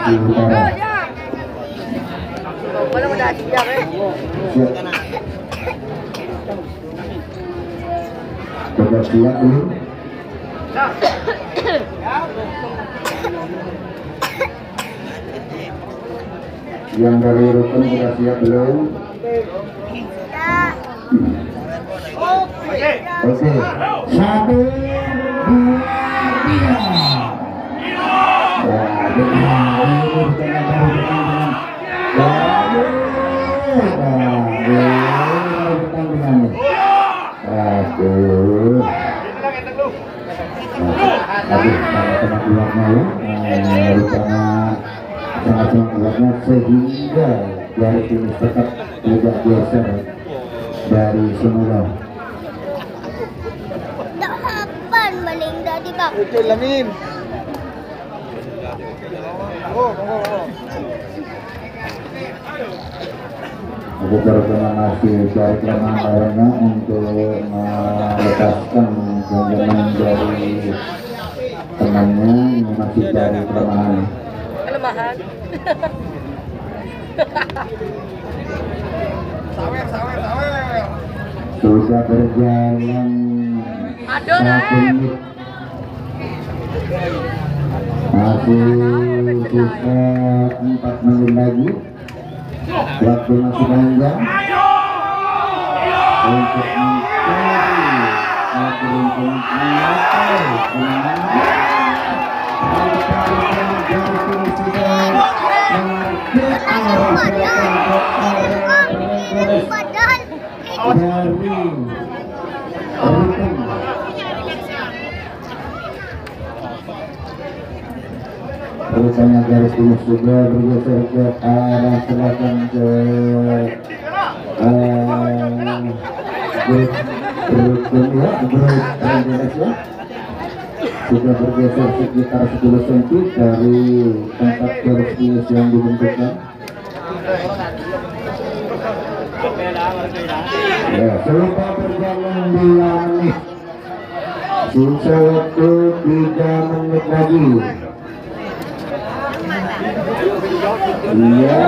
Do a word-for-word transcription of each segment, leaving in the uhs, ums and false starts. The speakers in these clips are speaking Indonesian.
Bekasi Utara. Coba siap dulu. Yang dari rukun sudah siap belum? Oke, satu, dua, tiga. Aduh, aduh, sama-sama keluarnya ya, rupanya sama-sama keluarnya sehingga dari ini tetap tidak geser dari semula. Tak hapan maling tadi bang. Betul lah Min. Oh, oh, oh. Aku berterima kasih dari kelemahannya untuk melepaskan genggaman dari temannya. Ini masih dari kelemahan. Kelemahan. Sawer, sawer, sawer. Sudah berjalan Aduh, satu menit. Masih sisa empat menit lagi. Waktu masih panjang untuk mencari keberuntungan rupanya garis finish juga bergeser ke arah selatan ke grup grup ya grup Indonesia sudah bergeser sekitar sepuluh sentimeter dari tempat garis finish yang dibentukkan. Ya, serupa berjalan dua menit, sisa waktu tiga menit lagi. Iya,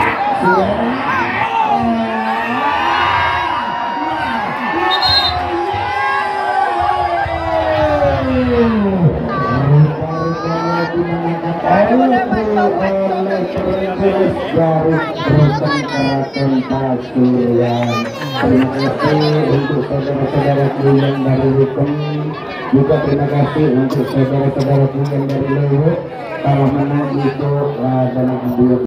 terima kasih untuk saudara-saudara yang dari Rukun, juga terima kasih untuk saudara-saudara yang dari Lewu. Kalau menang itu dalam